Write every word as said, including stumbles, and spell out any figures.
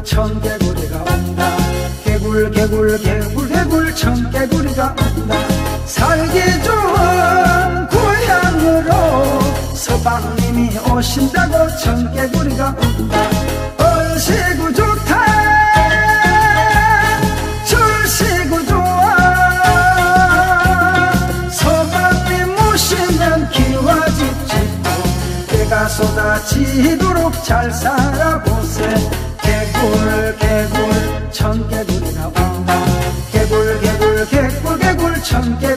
청개구리가 온다. 개굴 개굴 개굴 개굴 청개구리가 온다. 살기 좋은 고향으로 서방님이 오신다고 청개구리가 온다. 얼씨구 좋다 절씨구 좋아. 서방님 오시면 기와집 짓고 때가 쏟아지도록 잘 살아보세. 개굴 개굴 청개구리가 온다. 개굴 개굴 개굴 개굴 청개구리가